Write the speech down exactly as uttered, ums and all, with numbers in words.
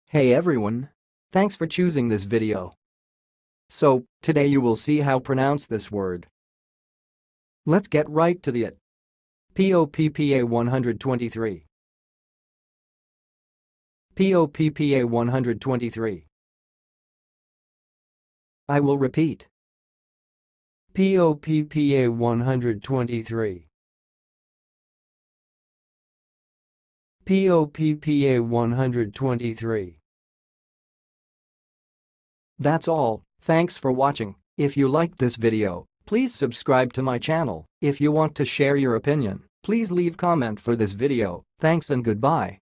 Hey everyone! Thanks for choosing this video. So, today you will see how pronounce this word. Let's get right to the it. P O P P A one twenty-three. P O P P A one twenty-three. I will repeat. P O P P A one twenty-three. P O P P A one twenty-three. That's all, thanks for watching. If you liked this video, please subscribe to my channel. If you want to share your opinion, please leave comment for this video. Thanks and goodbye.